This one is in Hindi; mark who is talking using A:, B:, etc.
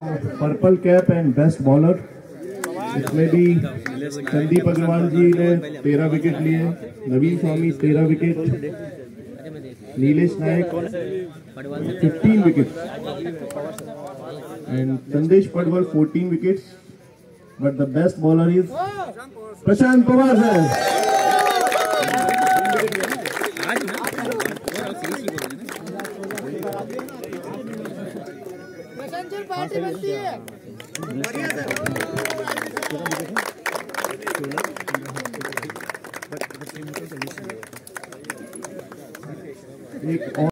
A: Purple cap and best bowler, इसमें भी संदीप अग्रवाल जी ने 13 विकेट लिए, Naveen Swami 13 wicket, Nilesh Nayak 15 wicket and Sandesh Padwal 14 wickets. But the best bowler is Prashant Pawar sir.
B: Party बनती है
A: एक